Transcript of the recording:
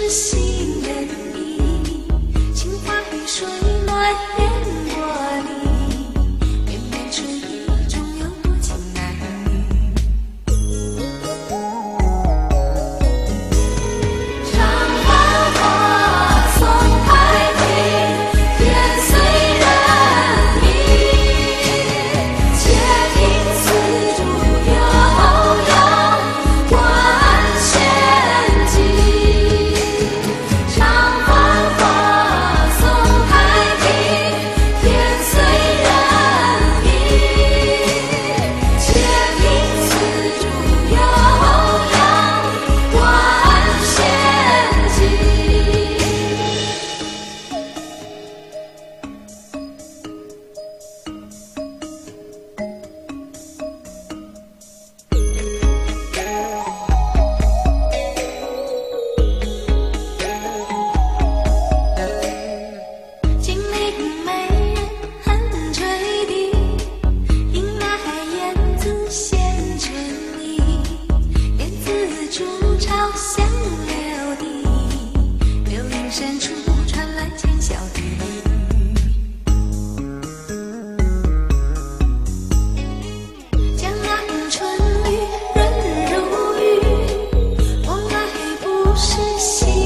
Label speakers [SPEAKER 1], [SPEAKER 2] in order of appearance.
[SPEAKER 1] 心人意，情花雨水暖烟波里，绵绵春意中有多情男女。长发花送太平，天随人意，且听丝竹悠扬，万弦急。长发花送太平，天随人意，且听丝竹悠扬，万弦急。金陵美人恨垂笛，引来燕子衔春意。燕子筑巢香柳地，柳荫深处传来浅笑低语。江南春雨润如雨，我爱不是心